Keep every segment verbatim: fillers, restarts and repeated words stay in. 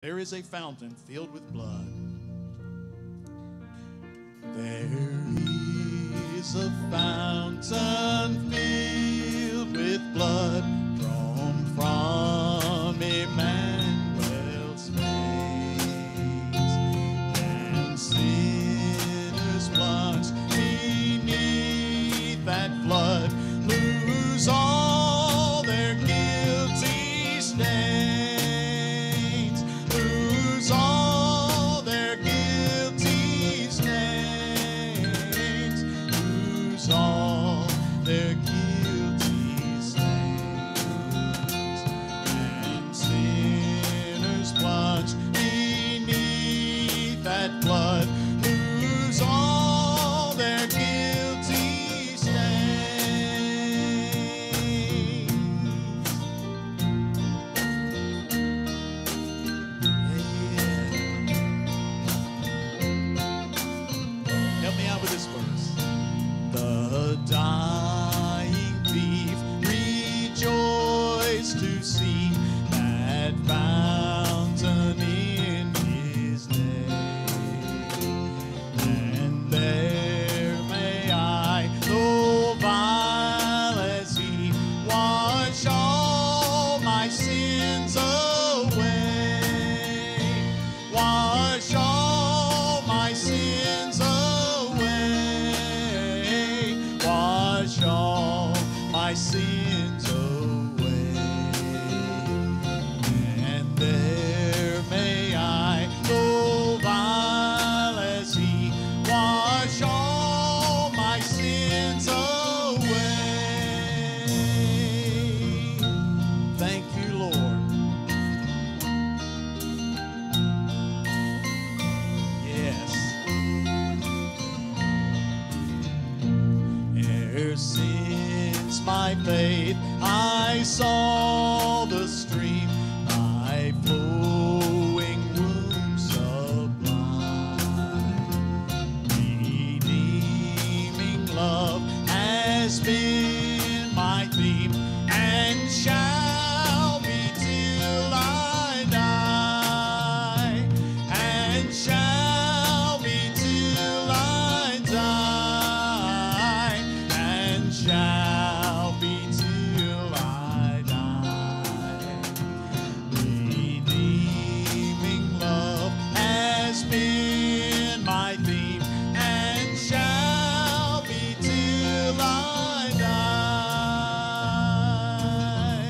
There is a fountain filled with blood. There is a fountain filled with blood drawn from Emmanuel's veins, and sinners plunged beneath that flood lose all their guilty stains, lose all their guilty stains, lose all their guilty stains, and sinners plunged beneath that flood lose all their guilty stains. Help me out with this verse. The dying thief rejoiced to see that fountain in his name. And there may I, though vile as he, wash all my sins away, wash all my sins away, wash all my sins away. And there may I, though vile as he, wash all my sins away. Thank you, Lord. Yes. E'er since my faith I saw the stream, thy flowing womb sublime, redeeming love has been my theme, and shall be till I die, and shall be till I die, and shall be till I die. Redeeming love has been my theme, and shall be till I die.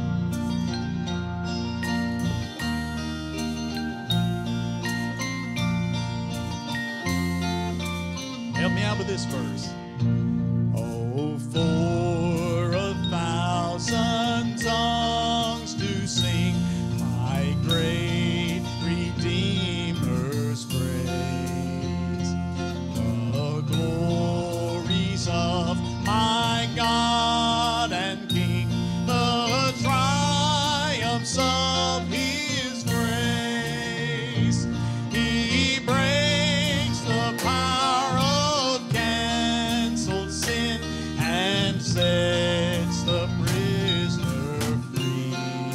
Help me out with this verse. Oh, for a thousand tongues to sing my great Redeemer's praise, the glories of my God and King, the triumphs of His grace. He breaks the power of canceled sin and sets the prisoner free.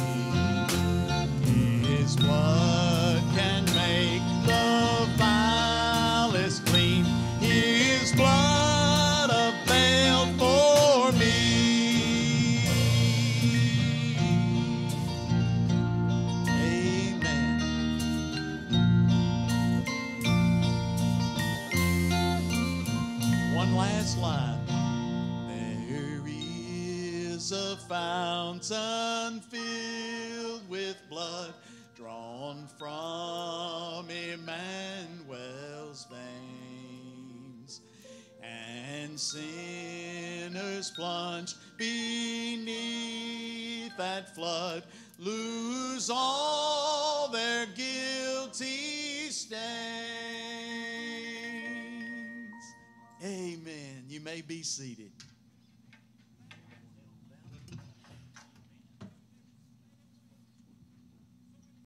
His blood can make the vilest clean. His blood availed for me. Amen. One last line. There is a fountain filled with blood drawn from Emmanuel's veins, and sinners plunged beneath that flood lose all their guilty stains. Amen. You may be seated.